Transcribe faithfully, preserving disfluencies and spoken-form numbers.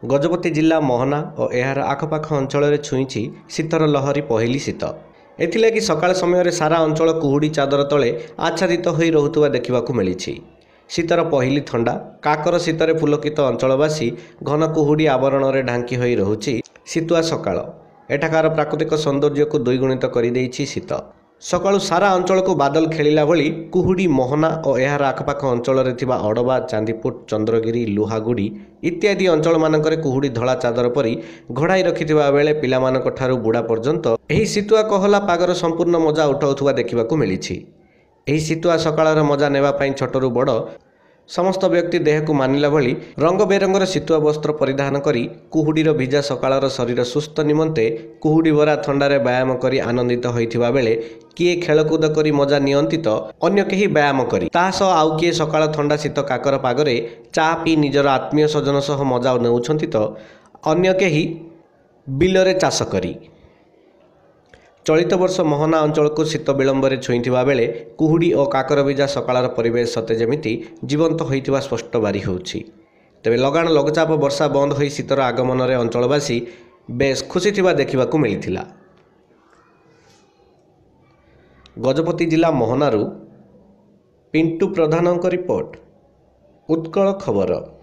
ଗଜପତି ଜିଲ୍ଲା ମୋହନା ଓ ଏହାର ଆଖପାଖ ଅଞ୍ଚଳରେ ଛୁଇଁଛି ଶୀତର ଲହରୀ ପହିଲି ଶୀତ। ଏଥିଲାଗି ସକାଳ ସମୟରେ ସାରା ଅଞ୍ଚଳ କୁହୁଡ଼ି ଚାଦର ତଳେ ଆଚ୍ଛାଦିତ ହୋଇ ରହୁଥିବା ଦେଖିବାକୁ ମିଳିଛି। ଶୀତର ପହିଲି ଥଣ୍ଡା କାକର ଶୀତରେ ପୁଲକିତ ଅଞ୍ଚଳବାସୀ ଘନ କୁହୁଡ଼ି ଆବରଣରେ ଢାଙ୍କି ହୋଇ ରହୁଛି ଶୀତୁଆ ସକାଳ। ଏଠାକାର ପ୍ରାକୃତିକ ସୌନ୍ଦର୍ଯ୍ୟକୁ ଦ୍ୱିଗୁଣିତ କରିଦେଇଛି ଶୀତ। ସକାଳୁ ସାରା ଅଞ୍ଚଳକୁ ବାଦଲ ଖେଳିଲା ଭଳି କୁହୁଡ଼ି ମୋହନା ଓ ଏହାର ଆଖପାଖ ଅଞ୍ଚଳରେ ଥିବା ଅଡ଼ବା, ଚାନ୍ଦିପୁଟ, ଚନ୍ଦ୍ରଗିରି, ଲୁହାଗୁଡ଼ି ଇତ୍ୟାଦି ଅଞ୍ଚଳମାନଙ୍କରେ କୁହୁଡ଼ି ଧଳା ଚାଦର ପରି ଘୋଡ଼ାଇ ରଖିଥିବା ବେଳେ ପିଲାମାନଙ୍କ ଠାରୁ ବୁଢ଼ା ପର୍ଯ୍ୟନ୍ତ ଏହି ଶୀତୁଆ କୋହଲା ପାଗର ସମ୍ପୂର୍ଣ୍ଣ ମଜା ଉଠାଉଥିବା ଦେଖିବାକୁ ମିଳିଛି। ଏହି ଶୀତୁଆ ସକାଳର ମଜା ନେବା ପାଇଁ ଛୋଟରୁ ବଡ଼ ସମସ୍ତ ବ୍ୟକ୍ତି ଦେହକୁ ମାନିଲା ଭଳି ରଙ୍ଗ ବେରଙ୍ଗର ଶୀତୁଆ ବସ୍ତ୍ର ପରିଧାନ କରି କୁହୁଡ଼ିର ଭିଜା ସକାଳର ଶରୀର ସୁସ୍ଥ ନିମନ୍ତେ କୁହୁଡ଼ି ଭରା ଥଣ୍ଡାରେ ବ୍ୟାୟାମ କରି ଆନନ୍ଦିତ ହୋଇଥିବା ବେଳେ କିଏ ଖେଳକୁଦ କରି ମଜା ନିଅନ୍ତି ତ ଅନ୍ୟ କେହି ବ୍ୟାୟାମ କରି, ତା ସହ ଆଉ କିଏ ସକାଳ ଥଣ୍ଡା ଶୀତ କାକର ପାଗରେ ଚା ପିଇ ନିଜର ଆତ୍ମୀୟ ସ୍ୱଜନ ସହ ମଜା ନେଉଛନ୍ତି ତ ଅନ୍ୟ କେହି ବିଲରେ ଚାଷ କରି। ଚଳିତ ବର୍ଷ ମୋହନା ଅଞ୍ଚଳକୁ ଶୀତ ବିଳମ୍ବରେ ଛୁଇଁଥିବା ବେଳେ କୁହୁଡ଼ି ଓ କାକର ଭିଜା ସକାଳର ପରିବେଶ ସତେ ଯେମିତି ଜୀବନ୍ତ ହୋଇଥିବା ସ୍ପଷ୍ଟ ବାରି ହେଉଛି। ତେବେ ଲଗାଣ ଲଘୁଚାପ ବର୍ଷା ବନ୍ଦ ହୋଇ ଶୀତର ଆଗମନରେ ଅଞ୍ଚଳବାସୀ ବେଶ ଖୁସି ଥିବା ଦେଖିବାକୁ ମିଳିଥିଲା। ଗଜପତି ଜିଲ୍ଲା ମୋହନାରୁ ପିଣ୍ଟୁ ପ୍ରଧାନଙ୍କ ରିପୋର୍ଟ, ଉତ୍କଳ ଖବର।